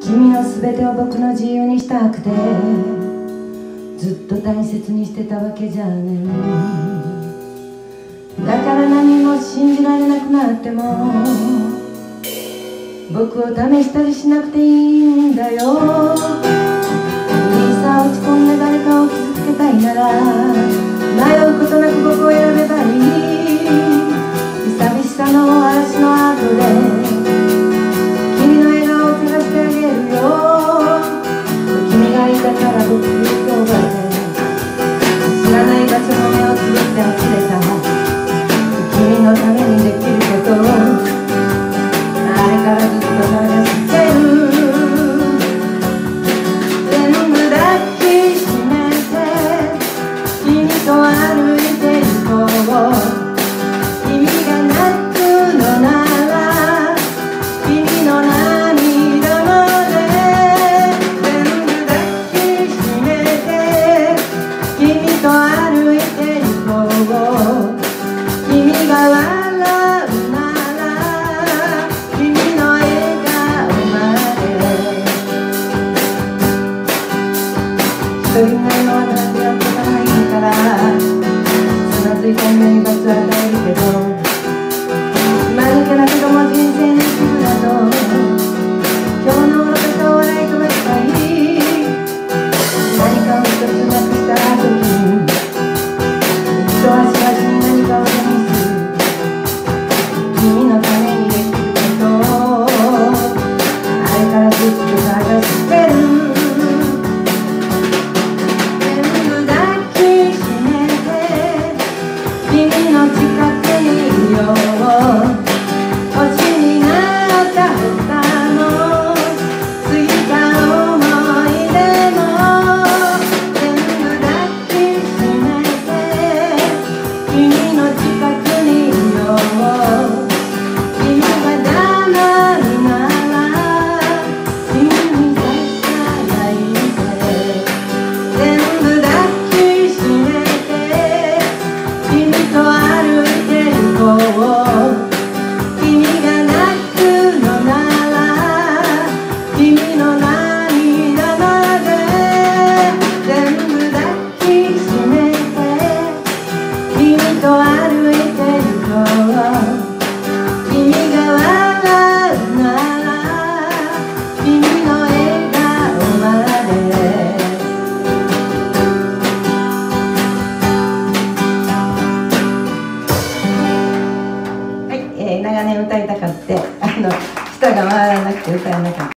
君のすべてを僕の自由にしたくてずっと大切にしてたわけじゃねえ。だから何も信じられなくなっても僕を試したりしなくていいんだよ。いいさ落ち込んで誰かを傷つけたいなら迷うことなく僕を選べばいい。寂しさの嵐の後で君の笑顔を照らしてあげるよ。君がいたから僕今日まで知らない場所の目をつぶって忘れた君のためにできることをあれからずっと探してる。全部抱きしめて君と歩いて行こう。君が泣くのなら君の涙まで全部抱きしめて君と歩いて行こう。君が笑うなら君の笑顔まで一人なのはなんてやってたらいいからつまずいた目に罰を与えるけど間抜けなけども人生の一部だと今日の愚かさを笑い飛ばしたい。何かを一つなくした時に一足足に何かを手にする君のためにできることをあれからずっと探してる。全部抱きしめて君の近くにいよう。星になった他の過ぎた思い出も全部抱きしめて君の近くにいよう。君が黙るなら君にささやいて全部抱きしめて君と歩いて行こう。君が泣くのなら君の涙まで全部抱きしめて君と歩いて行こう。君が笑うなら君の笑顔まではい、長年歌いたかって舌が回らなくて歌えなかった。